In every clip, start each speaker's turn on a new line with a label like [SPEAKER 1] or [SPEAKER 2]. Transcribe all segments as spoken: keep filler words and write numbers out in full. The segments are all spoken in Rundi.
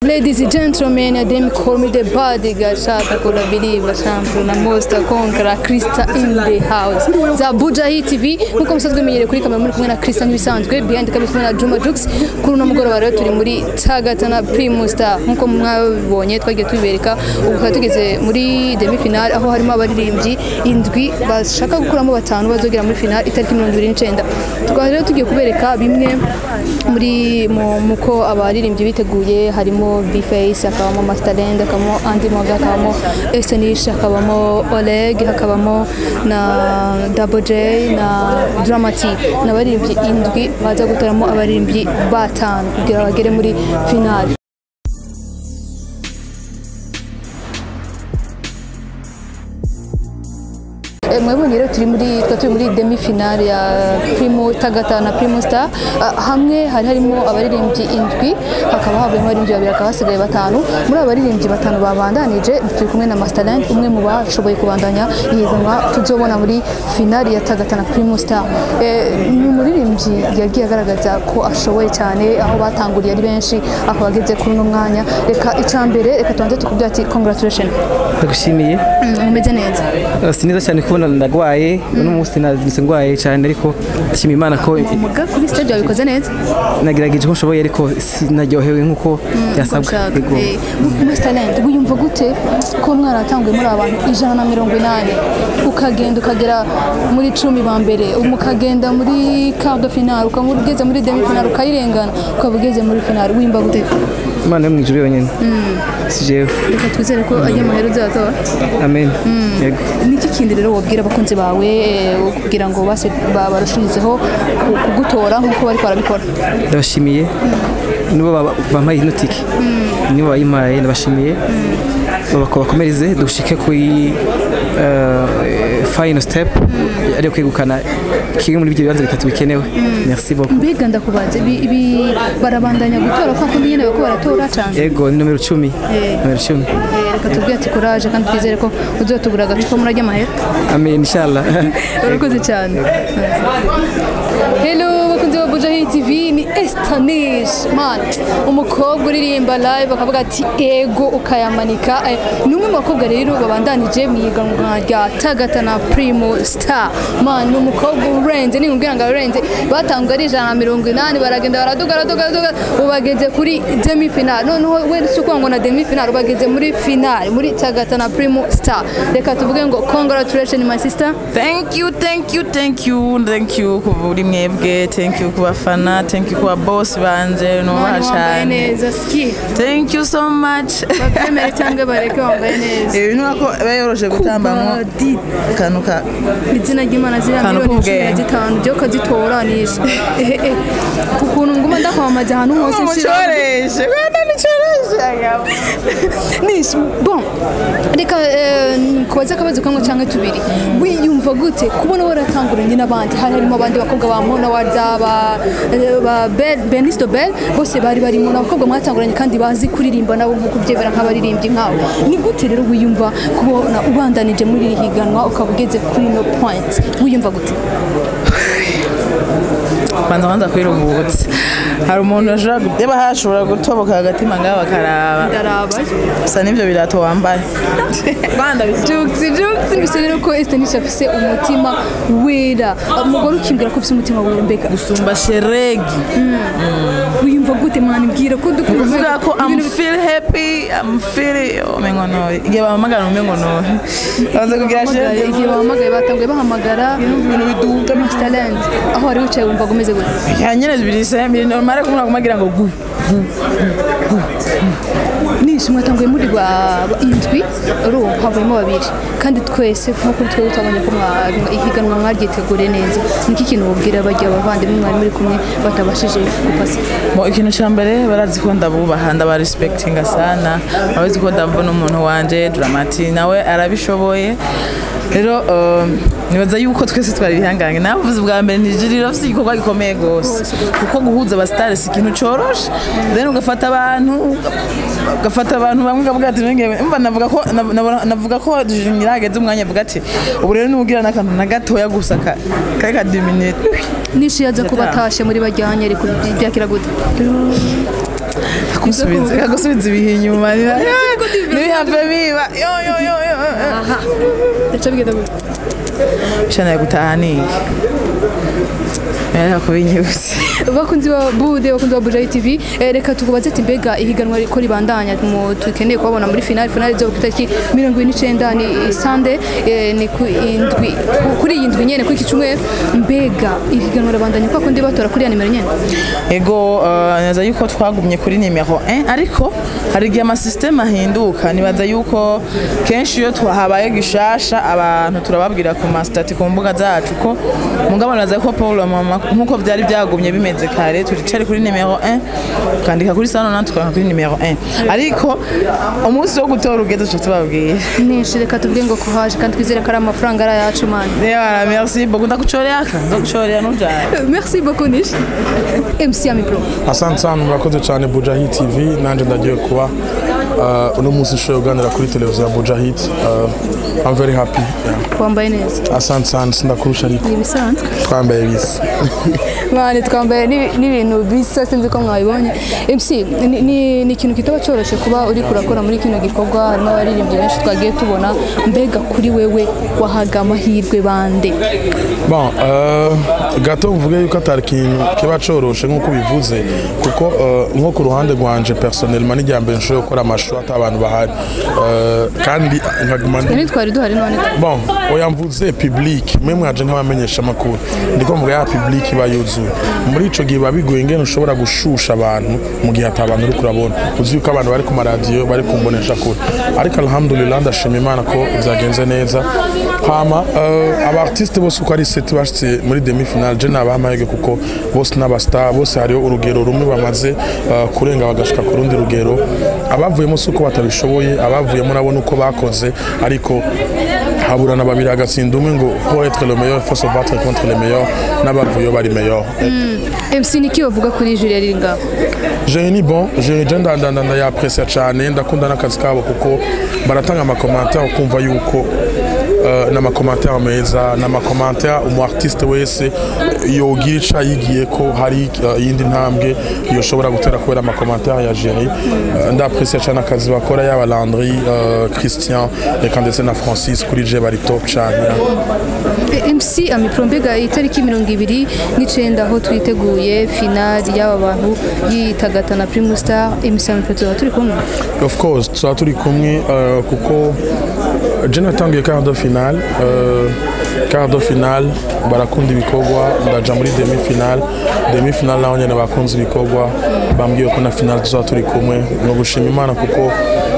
[SPEAKER 1] Ladies and gentlemen, they call me the bodyguard. Shaka could believe a champion, a monster conqueror, Krista in the house. Za Bujahi T V, nkuko musanzwe menyere kuri kamera muri kumwe na Krista n'ibisanzwe, behind kamera kumwe na Juma Jux. Kuri uno mugoroba rero turi muri Tagatana Primus Star. Nkuko mwabonye twagiye tubibereka, ubu tugeze muri demi finale aho harimo abaririmbyi indwi bashaka gukuramo batanu bazogera muri finale itariki mirongo ibiri n'icenda. Tukaba rero tugiye kubereka bimwe muri muko abaririmbyi biteguye, harimo B-Face, hakabamo Masterland, hakabamo Andy Moga, hakabamo Estanish, hakabamo Oleg, hakabamo na Double J na Dramatic. N'abaririmbyi indwi baza gutaramo abaririmbyi batanu kugira bagere muri finale. Mwebonye rero turi muri turi muri demi finale ya Primo Tagatana Primus Star, hamwe hari harimo abaririmbyi indwi, hakaba havuyemo abaririmbyi babiri, hakaba hasigaye batanu. Muri abaririmbyi batanu babandanije turi kumwe na Masterland, umwe mu bashoboye kubandanya ihiganwa tuzobona muri finale ya Tagatana Primus Star. Ni umuririmbyi yagiye agaragaza ko ashoboye cyane, aho batanguriye ari benshi akaba ageze kuri uno mwanya. Reka icambere reka tubanze tukubwira ati congratulations.
[SPEAKER 2] Ndagushimiye.
[SPEAKER 1] Umeze neza?
[SPEAKER 2] Sineza cyane kubona ndagwaye uno munsi nazise ngwaye cyane, ariko ndashima Imana ko
[SPEAKER 1] muga kuri stage yabikoze neza.
[SPEAKER 2] Nagerageje ko nshoboye ariko sinaryohewe nkuko byasabwa.
[SPEAKER 1] Masterland uyumva gute ko mwaratanguye muri abantu ijana na mirongo inani ukagenda ukagera muri cumi ba mbere, umukagenda muri quart de finale, ukamugeze muri demi finale ukayirengana, ukabugeze muri finale, wimba gute?
[SPEAKER 2] Imana mu ijuru yonyine. Si jewe.
[SPEAKER 1] Reka twizere ko ajya mahero zatora.
[SPEAKER 2] Amen.
[SPEAKER 1] Yego. Niki kindi rero wabwira abakunzi bawe kugira ngo base barushirizeho kugutora nkuko bari barabikora?
[SPEAKER 2] Ndabashimiye nibo bampaye inotiki, nibo bayimpaye, ndabashimiye bakomereze dushike kuri final step ari kwegukana kimwe muri ibyo bibanza bitatu bikenewe. Merci beaucoup.
[SPEAKER 1] Mbega ndakubaze ibi barabandanya gutora kwa kundi nyene bako baratora cyane?
[SPEAKER 2] Yego, ni numero cumi. Numero cumi.
[SPEAKER 1] Reka tubwire ati courage kandi twizere ko uzotugura agacupa muri ajya mahera.
[SPEAKER 2] Amen, inshallah.
[SPEAKER 1] Urakoze cyane. Hello bakunzi ba Bujahi T V, ni Estanish man, umukobwa uririmba live akavuga ati ego ukayamanika. Numwe mu bakobwa rero babandanije mu iganwa rya Tagatana Primus Star. Man, ni umukobwa urenze, ni ngubwira ngo urenze, batangwa ari ijana na mirongo inani baragenda baraduga baraduga ubageze kuri demi finale. Noneho we suko ngo na demi finale ubageze muri finale muri Tagatana Primus Star. Reka tuvuge ngo congratulations my sister.
[SPEAKER 3] Thank you, thank you, thank you, thank you kuburi mwebwe, thank you kubafana, thank you kuba boss banje no bacane. Thank you so much.
[SPEAKER 1] Bakemere cyangwa bareke wambaye neza.
[SPEAKER 3] Eh nuko bayoroje gutambamo kanuka.
[SPEAKER 1] Izina ry'Imana zira miliyoni zitanu byo kazitoranisha. Eh eh. Ukuntu nguma ndakwamaje ahantu hose nshira.
[SPEAKER 3] Mucoreshe, kwenda nicoreshe.
[SPEAKER 1] Nish bon. Reka kubaza kabazo kango cyangwa tubiri. Wiyumva gute kubona waratanguranye n'abandi? Hari harimo abandi bakobwa ba Mona Wardaba, ba Benisto Bell, bose bari bari mu bakobwa mwatanguranye kandi bazi kuririmba nabo nkuko byebera nk'abaririmbyi nkawe. Ni gute rero wiyumva kubona ubandanije muri higanwa ukabugeze kuri no point? Wiyumva gute?
[SPEAKER 3] Banza banza kwiruhutse. Hari umuntu ashobora guteba hashobora gutoboka hagati manga bakaraba.
[SPEAKER 1] Ndaraba.
[SPEAKER 3] Gusa nivyo birato wambaye. Banda
[SPEAKER 1] Juxi Juxi bisubira ko Estanish afise umutima wera. Umugore ukimbwira ko afise umutima wera mbega
[SPEAKER 3] gusumba sheregi.
[SPEAKER 1] Wiyumva gute mwana mbwira ko
[SPEAKER 3] dukuvuga ko I'm feel happy, I'm feel omengo no. Igihe bahamagara omengo no. Baza kugira sheregi.
[SPEAKER 1] Igihe bahamagaye batanguye bahamagara
[SPEAKER 3] ibintu biduga
[SPEAKER 1] Masterland. Aho ari wicaye wumva gumeze gute?
[SPEAKER 3] Ya nyene birise normal ko kumagira ngo gu.
[SPEAKER 1] Nishi mwatanguye muri ba indwi ro havuyemo babiri kandi twese nkuko twe tutabonye ko ihiganwa mwaryitegure neza. Niki kintu ubwira bajya abavandimwe mwari muri kumwe batabashije gupasa?
[SPEAKER 3] Mo ikintu cyambere barazi ko ndabubaha ndaba respectinga sana, abazi ko ndabona umuntu wanje Dramatic nawe arabishoboye. Rero nibaza yuko twese twari bihangange navuze bwa mbere nijirira afite igikorwa gikomeye gose kuko guhuza aba stars ikintu coroshe, then ugafata abantu ugafata abantu bamwe gavuga ati nenge mva navuga ko navuga ko nyirageze umwanya avuga ati ubu rero nugira nakantu na gatoya gusa ka ka deux minutes
[SPEAKER 1] Nishi yaza kubatashe muri bajyanye ariko byakira gute?
[SPEAKER 3] Kagusubiza kagusubiza ibihe inyuma. Nibihave biba. Yo yo yo yo.
[SPEAKER 1] aha ndaca bigenda gute
[SPEAKER 3] Shana gutahani. Era kubinyuze.
[SPEAKER 1] bakunzi ba Bude bakunzi ba Buja T V reka tukubaze ati mbega ihiganwa riko ribandanya mu tukeneye kubabona muri finale finale zo kutariki mirongo ine n'icenda ni Sunday ni ku indwi kuri indwi nyene kuri kicumwe mbega ihiganwa rabandanya kwa kundi batora kuri ya nimero nyene
[SPEAKER 3] ego naza yuko twagumye kuri nimero un ariko hari gihe ama system ahinduka nibaza yuko kenshi iyo twahabaye gishasha abantu turababwira ku mastati ku mbuga zacu ko mugabo naza ko Paul mama nkuko byari byagumye bimeze kare turicare kuri nimero un kandika kuri sano natwe kuri nimero un ariko umunsi wo gutora ugeze cyo tubabwiye
[SPEAKER 1] nishi reka tuvuge ngo ko haje kandi twizere ko ari amafaranga ara yacu man
[SPEAKER 3] yeah merci beaucoup ndakuchorera aka ndakuchorera nujya
[SPEAKER 1] merci beaucoup nishi M C Ami Pro
[SPEAKER 4] asante sana murakoze cyane Buja T V nanje ndagiye kuba uno munsi show ganira kuri televiziyo ya Buja Hit I'm very happy
[SPEAKER 1] wambaye neza
[SPEAKER 4] asante sana sindakurusha ariko
[SPEAKER 1] nibisanzwe
[SPEAKER 4] twambaye bisa
[SPEAKER 1] mwana twambaye n'ibintu bisa sinzi ko mwabibonye M C ni ni ikintu kitaba cyoroshe kuba uri kurakora muri kino gikorwa harimo abaririmbyi benshi twagiye tubona mbega kuri wewe wahaga amahirwe bande
[SPEAKER 4] bon gato mvuge yuko atari ikintu kiba coroshe nk'uko bivuze kuko nko ku ruhande rwanje personnellement n'ijya mbere nshoboye gukora amashusho atabantu bahari kandi nkaguma
[SPEAKER 1] ni twari duhari none
[SPEAKER 4] bon oya mvuze public mwe mwaje nk'abamenyesha makuru ndiko mvuga ya public bayuzuye muri ico gihe babigoye ngene ushobora gushusha abantu mu gihe atabantu uri kurabona uzi yuko abantu bari ku maradiyo bari kumbonesha kure ariko alhamdulillah ndashima Imana ko byagenze neza hama aba artiste bose uko ari set bashitse muri demi finale je nabamahege kuko bose n'abastar bose hariyo urugero rumwe bamaze kurenga bagashika ku rundi rugero abavuyemo suko batabishoboye abavuyemo nabona uko bakoze ariko haburana babiri agatsinda umwe ngo pour être le meilleur faut se battre contre les meilleurs n'abavuyo bari meilleur
[SPEAKER 1] M C niki bavuga kuri Julia Ringa
[SPEAKER 4] je ni bon je ndanda ndanda ya apprécier cyane ndakunda n'akazi kabo kuko baratanga ama commentaire ukumva yuko nama commentaire meza nama commentaire umu artiste wese yogira ica yigiye ko hari yindi ntambwe yoshobora gutera kubera ama commentaire ya Jerry ndaprecier cyane akazi bakora yaba Landry Christian et ndetse na Francis kuri je bari top cyane
[SPEAKER 1] M C Ami Pro mbega itariki mirongo ibiri n'icenda aho twiteguye finale y'aba bantu yitagatana Primus Star M C Ami Pro turi kumwe
[SPEAKER 4] of course twa turi kumwe kuko je natangiye quart de finale euh quart de finale barakunda ibikorwa ndaja muri demi finale demi finale naho nyene bakunze ibikorwa bambwiye ko na finale tuza turi kumwe no gushima Imana kuko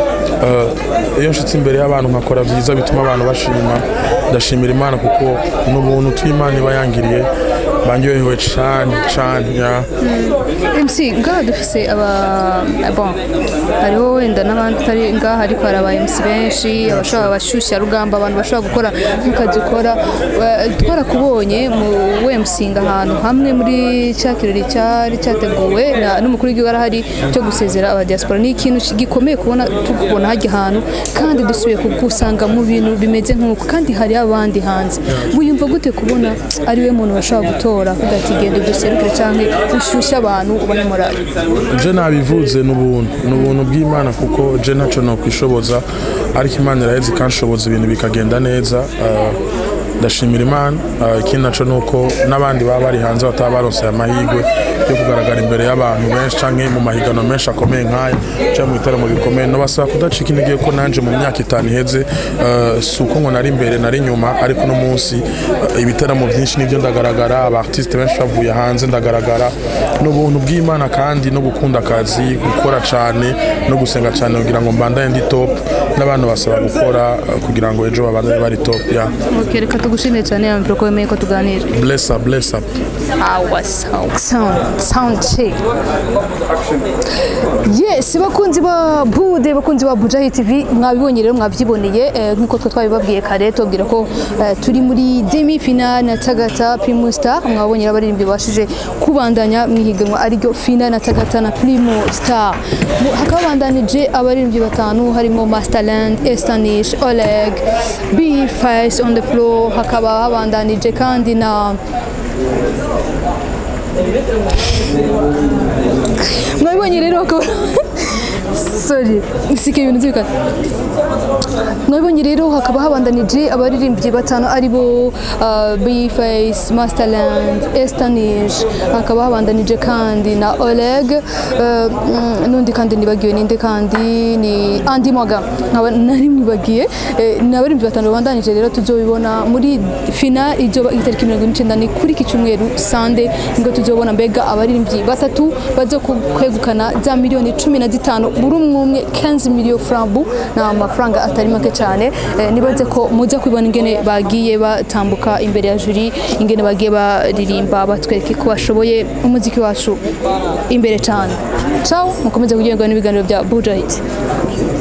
[SPEAKER 4] iyo nshitse imbere y'abantu nkakora byiza bituma abantu bashima ndashimira Imana kuko n'ubuntu tw'Imana bayangiriye banyohewe cyane cyane ya
[SPEAKER 1] M C ngaha dufise aba bon hariho wenda n'abandi tari ngaha ariko hari aba M C benshi abashobora bashusha rugamba abantu bashobora gukora nk'akazi ukora twarakubonye mu M C ahantu hamwe muri cyakirori cyari cyateguwe n'umukuru w'igihugu arahari cyo gusezera aba diaspora ni ikintu gikomeye kubona tukubona hajya ahantu kandi dusubiye kukusanga mu bintu bimeze nk'uko kandi hari abandi hanze wiyumva gute kubona ari we muntu bashobora gutora kugatigenda duserukire cyangwa ushusha abantu ubone morale
[SPEAKER 4] je nabivuze n'ubuntu n'ubuntu bw'Imana kuko je ntaco no kwishoboza ariko Imana iraheze kanshoboza ibintu bikagenda neza ndashimira Imana ikindi naco nuko n'abandi baba bari hanze bataba baronse amahirwe yo kugaragara imbere y'abantu benshi canke mu mahigano menshi akomeye nk'aya cyangwa mu bitaramo bikomeye no basaba kudacika intege ko nanje mu myaka itanu iheze suko ngo nari imbere nari nyuma ariko no munsi ibitaramo byinshi nivyo ndagaragara aba artiste benshi bavuye hanze ndagaragara n'ubuntu bw'Imana kandi no gukunda akazi gukora cyane no gusenga cyane kugira ngo mbandaye ndi top n'abantu basaba gukora kugira ngo ejo babane bari top ya
[SPEAKER 1] okay reka tugushimire cyane Ami Pro ko yemeye ko tuganira
[SPEAKER 4] bless up bless up
[SPEAKER 1] awa sound sound sound check yes bakunzi ba Bude bakunzi ba Buja T V mwabibonye rero mwabyiboneye nk'uko twe twabibabwiye kare tubwira ko turi muri demi finale na Tagata Primus Star mwabonye abaririmbyi bashije kubandanya mwihiganwa ari ryo finale na Tagata na Primus Star hakabandanije abaririmbyi batanu harimo Masterland Estanish Oleg B Face on the floor hakaba habandanije kandi na mwabibonye rero ko sorry sike ibintu zibika mwabibonye rero hakaba habandanije abaririmbyi batanu aribo B-Face, Masterland, Estanish, hakaba habandanije kandi na Oleg, nundi kandi nibagiwe ninde kandi ni Andy Mwaga, nkaba nari mwibagiye. N'abaririmbyi batanu babandanije rero tuzobibona muri final izoba itariki mirongo icenda ni kuri iki cyumweru Sunday, ngo tuzobona mbega abaririmbyi batatu bazo kwegukana za miliyoni cumi na zitanu buri umwe quinze millions francs, na amafaranga atari make cyane. Nibaze ko muza kwibona ingene bagiye batambuka imbere ya jury, ingene bagiye baririmba batwereke ko bashoboye umuziki wacu imbere cyane. Ciao, mukomeze kugerwa n'ibiganiro bya Buja Hit.